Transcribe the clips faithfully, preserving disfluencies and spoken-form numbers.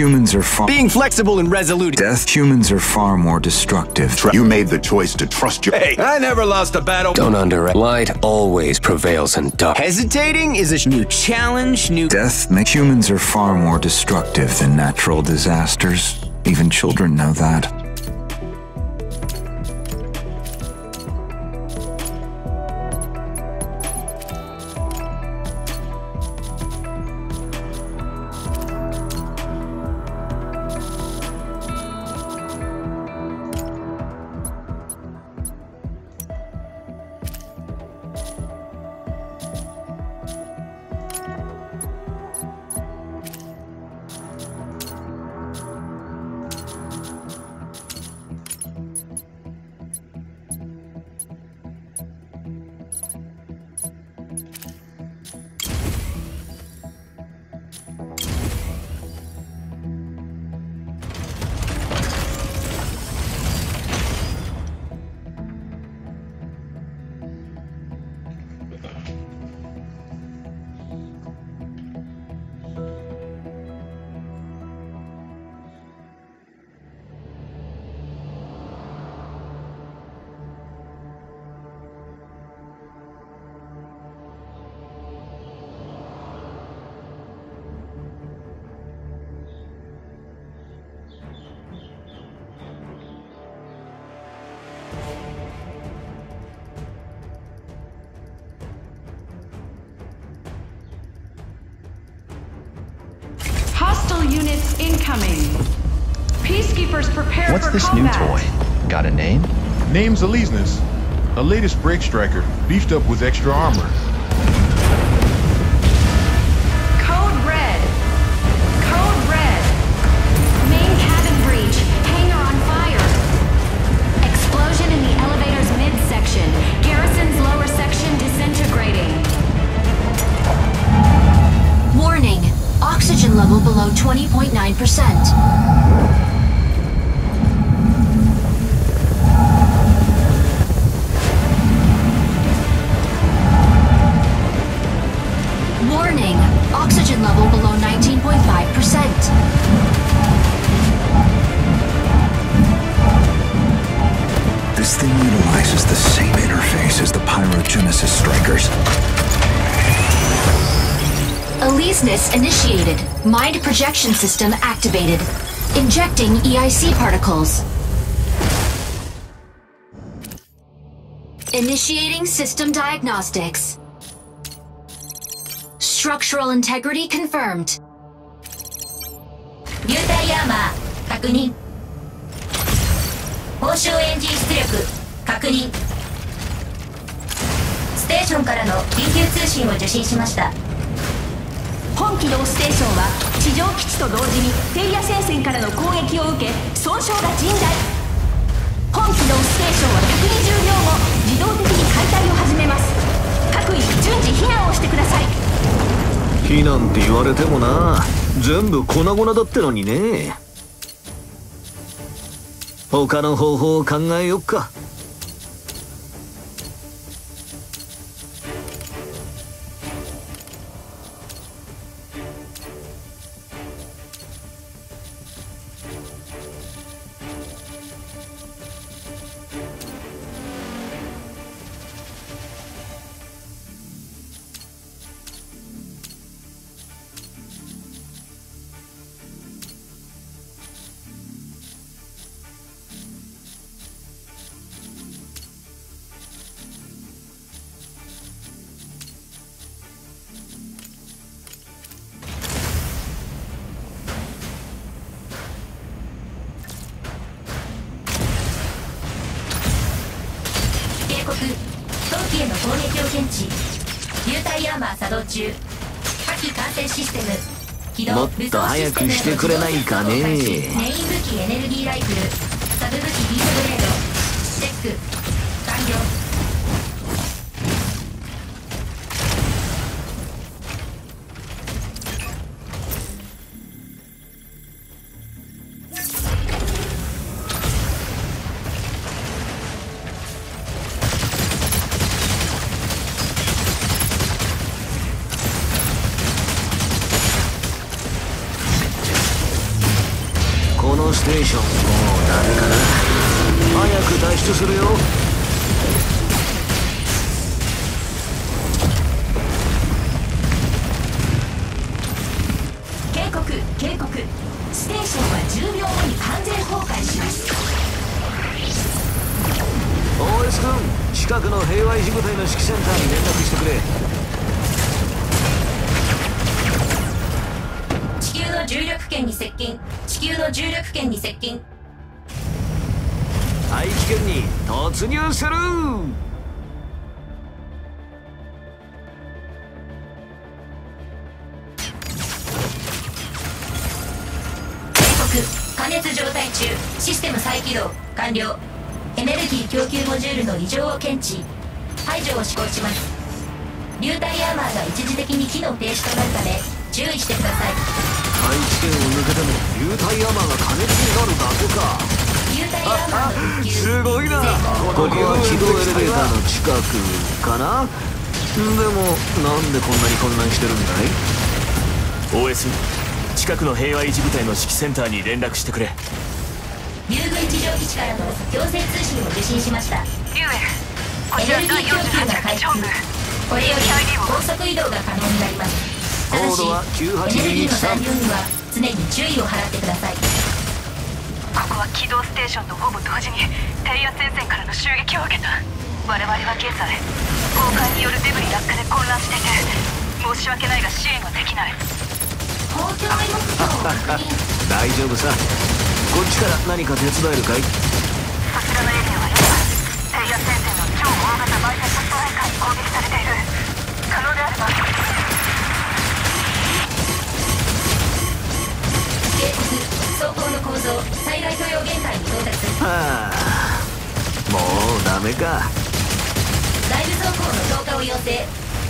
Humans are far- Being flexible and resolute. Death. Humans are far more destructive. You made the choice to trust your- Hey, I never lost a battle. Don't underestimate. Light always prevails in dark. Hesitating is a new challenge, new- Death makes humans are far more destructive than natural disasters. Even children know that. Hostile units incoming. Peacekeepers prepare What's for this combat. new toy? Got a name? Name's Alesenus, a latest break striker, beefed up with extra armor. Code red. Code red. Main cabin breach. Hangar on fire. Explosion in the elevator's midsection. Garrison's lower section disintegrating. Warning. Oxygen level below twenty point nine percent. Warning. Oxygen level below nineteen point five percent. This thing utilizes the same interface as the Pyrogenesis strikers. Alesenus initiated. Mind projection system activated. Injecting E I C particles. Initiating system diagnostics. Structural integrity confirmed. 流体アーマー確認。報酬エンジン出力確認。ステーションからの緊急通信を受信しました。 本機動ステーションは地上基地と同時にテイヤ戦線からの攻撃を受け損傷が甚大。本機動ステーションはひゃくにじゅうびょうご自動的に解体を始めます。各位順次避難をしてください。 避難って言われてもな、全部粉々だってのにね。他の方法を考えよっか。 冬季への攻撃を検知。流体アーマー作動中。火器管制システム起動。 もっと早くしてくれないかね。 メイン武器エネルギーライフルサブ武器ヒートグレードチェック完了。 のステーションもうダメかな。早く脱出するよ。 警告警告、ステーションはじゅうびょうごに完全崩壊します。 オーエス 君、近くの平和維持部隊の指揮センターに連絡してくれ。 地球の重力圏に接近。地球の重力圏に接近。 大気圏に突入する。 警告、加熱状態中。システム再起動完了。エネルギー供給モジュールの異常を検知。排除を施行します。流体アーマーが一時的に機能停止となるため注意してください。 大気圏を抜けても流体アーマーが加熱になるだけか。 流体アーマーの復旧すごいな。ここは軌道エレベーターの近くかな。でもなんでこんなに混乱してるんだい？ オーエス 近くの平和維持部隊の指揮センターに連絡してくれ。 竜軍地上基地からの強制通信を受信しました。エネルギー供給が回復。これより高速移動が可能になります。ただしエネルギーの残量には常に注意を払ってください。 ここは軌道ステーションとほぼ同時にテイヤ戦線からの襲撃を受けた。我々は現在崩壊によるデブリ落下で混乱していて申し訳ないが支援はできない。 公共目標を確認。 大丈夫さ。こっちから何か手伝えるかい？ そちらのエリアは今テイヤ戦線の超大型バイセットストライカーに攻撃されている。可能であれば。 警告、走行の構造最大許容限界に到達。 はあ、もうダメか。 内部走行の強化を要請。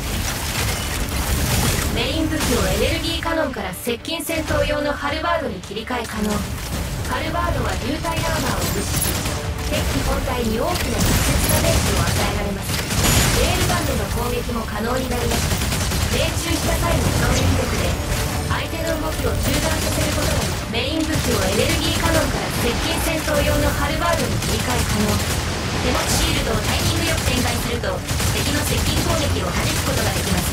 メイン武器をエネルギーカノンから接近戦闘用のハルバードに切り替え可能。ハルバードは流体アーマーを無視し敵機本体に大きな直接ダメージを与えられます。レールガンでの攻撃も可能になりました。命中した際の衝撃力で相手の動きを中断させることでメイン武器をエネルギーカノンから接近戦闘用のハルバードに切り替え可能。手持ちシールドをタイミングよく展開すると敵の接近攻撃を弾くことができます。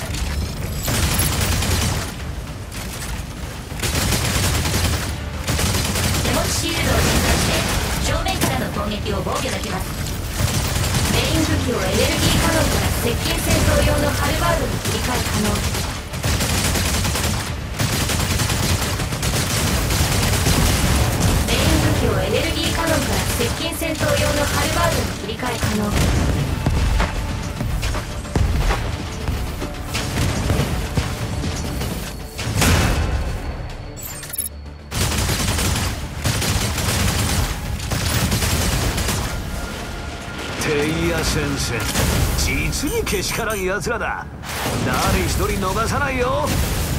シールドを展開して正面からの攻撃を防御できます。メイン武器をエネルギーカノンから接近戦闘用のハルバードに切り替え可能。メイン武器をエネルギーカノンから接近戦闘用のハルバードに切り替え可能。 テイヤ戦線、実にけしからん奴らだ。誰一人逃さないよ。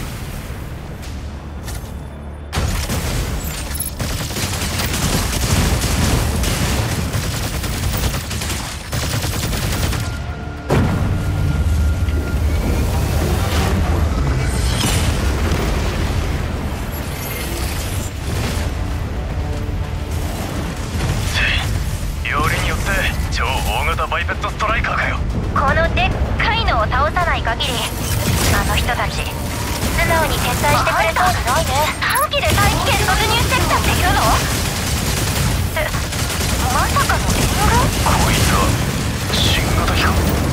バイペットストライカーかよ。このでっかいのを倒さない限りあの人たち素直に撤退してくれそうがないね。短期で大気圏突入してきたっていうの？え、まさかの援軍？こいつは新型機か。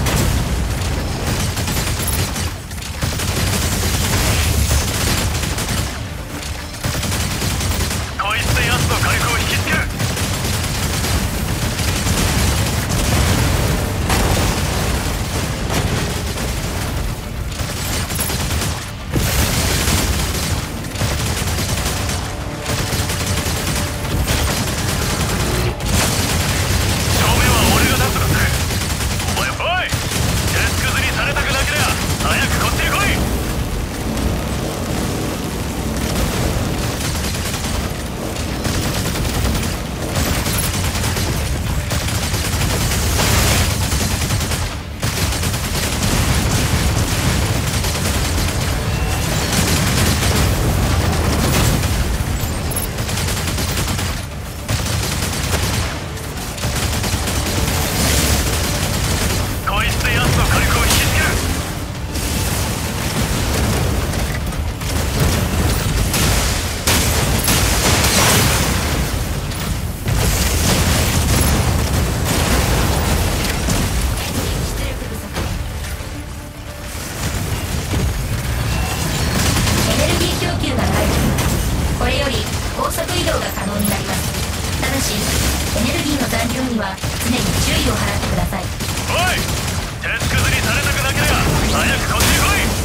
こいつでヤツの火力を引きつける。正面は俺がなんとかください。 おい、鉄くずにされたくなければ早くこっちに来い。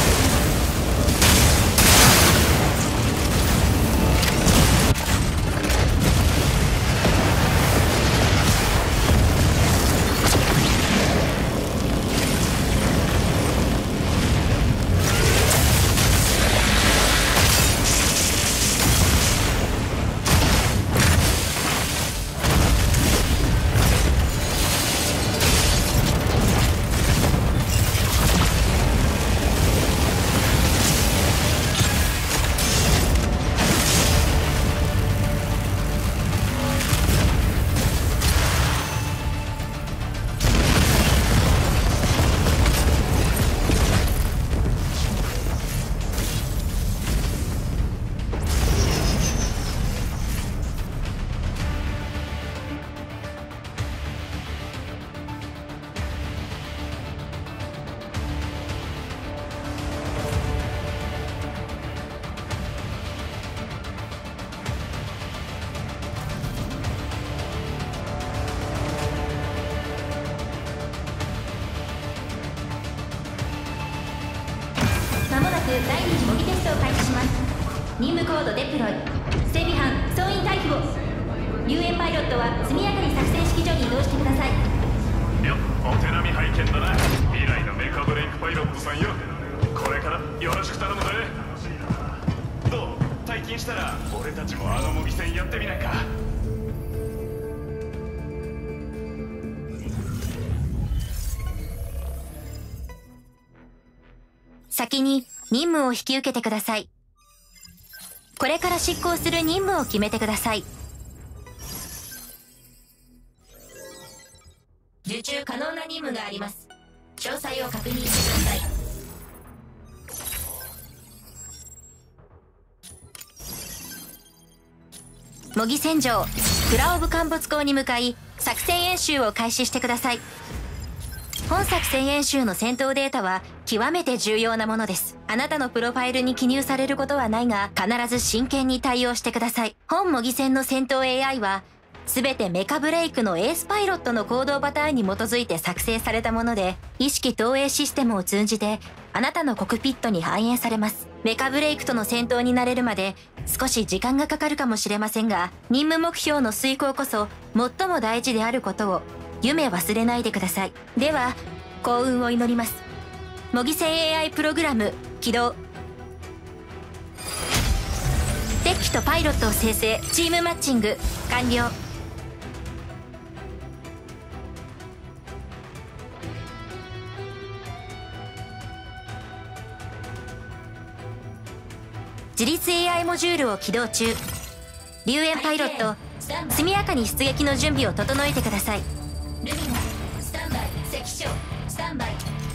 第二次模擬テストを開始します。任務コードデプロイ、整備班総員退避を。救援パイロットは速やかに作戦指揮所に移動してください。 よっ、お手並み拝見だな。未来のメカブレイクパイロットさんよ。これからよろしく頼むぜ。どう、退勤したら俺たちもあの模擬戦やってみないか。 先に任務を引き受けてください。これから執行する任務を決めてください。 受注可能な任務があります。詳細を確認してください。 模擬戦場クラオブ陥没港に向かい作戦演習を開始してください。本作戦演習の戦闘データは極めて重要なものです。あなたのプロファイルに記入されることはないが、必ず真剣に対応してください。本模擬戦の戦闘 エーアイ は全てメカブレイクのエースパイロットの行動パターンに基づいて作成されたもので、意識投影システムを通じてあなたのコクピットに反映されます。メカブレイクとの戦闘に慣れるまで少し時間がかかるかもしれませんが、任務目標の遂行こそ最も大事であることを夢忘れないでください。では幸運を祈ります。模擬戦 エーアイ プログラム起動。デッキとパイロットを生成。チームマッチング完了。自立 エーアイ モジュールを起動中。留煙パイロット、速やかに出撃の準備を整えてください。 ルミナスタンバイ。関所スタンバイ。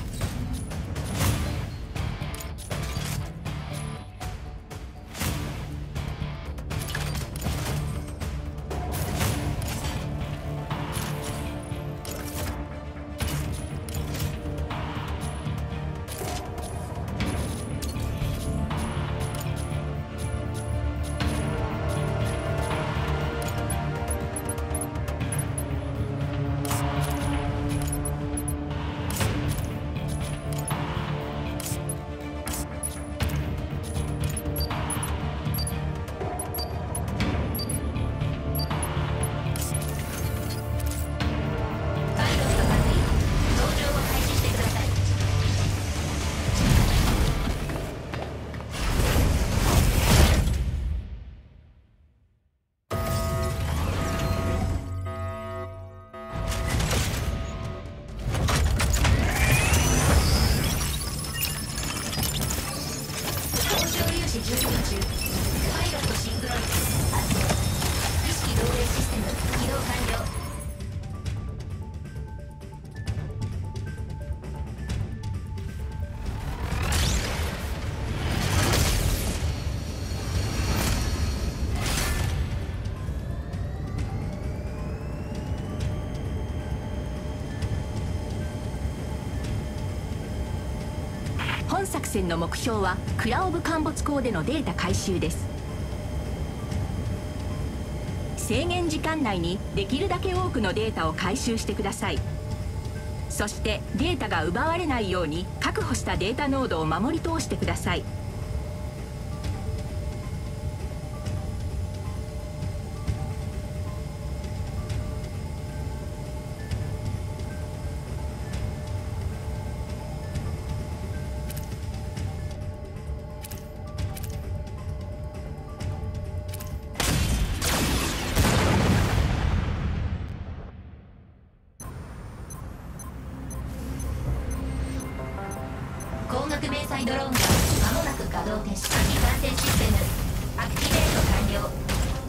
本作戦の目標はクラオブ陥没港でのデータ回収です。 制限時間内にできるだけ多くのデータを回収してください。そしてデータが奪われないように確保したデータノードを守り通してください。 光学迷彩ドローンが間もなく稼働停止。火器管制システムアクティベート完了。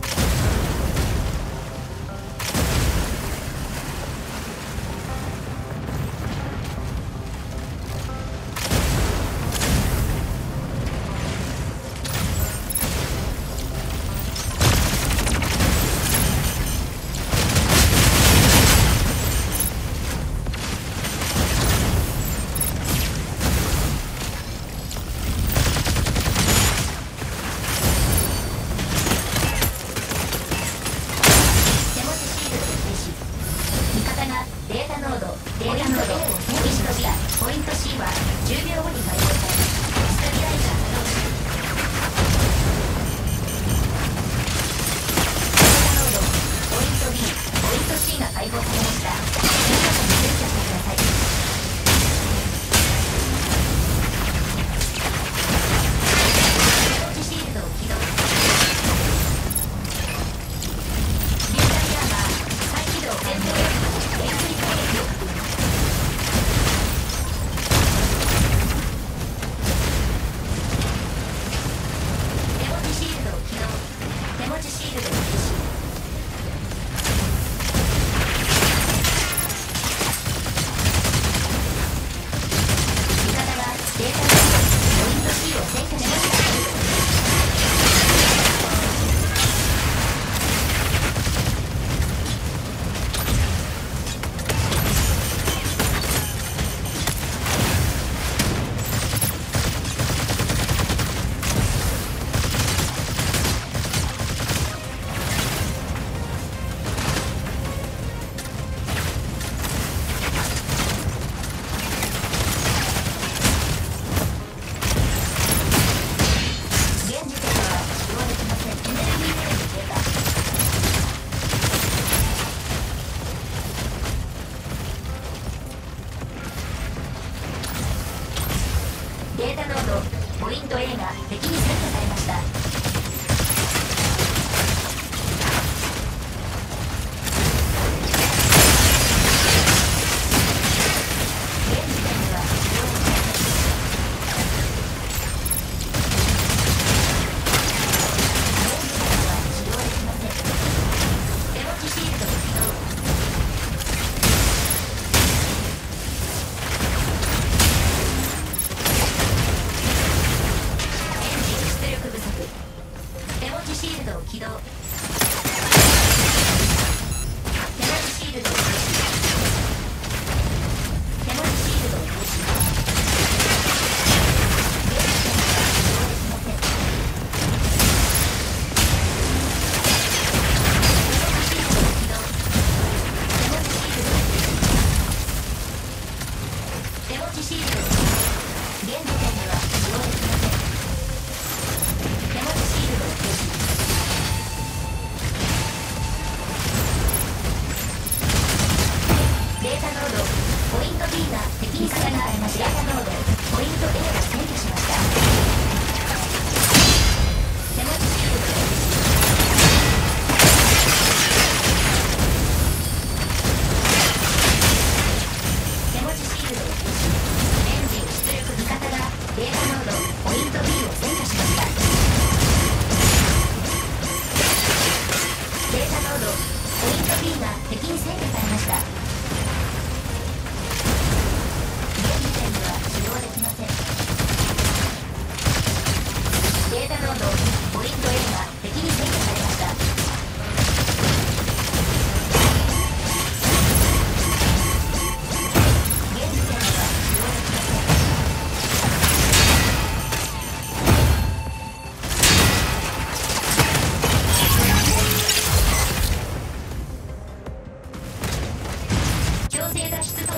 ポイント A が敵に占拠されました。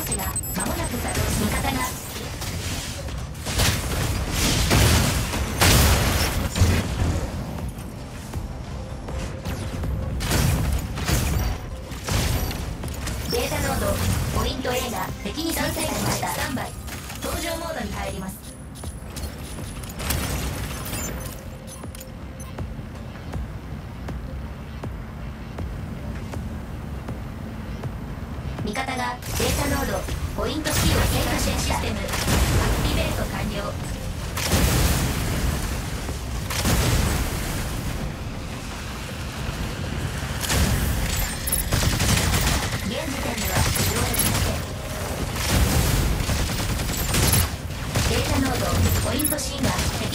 チが間もなく作動し、味方がデータノードポイント A が敵に参戦しました。スタンバイ登場モードに入ります。味方がデータノードポイント C を追加しシステムアクティベート完了。現時点では使用できません。データノードポイント C が敵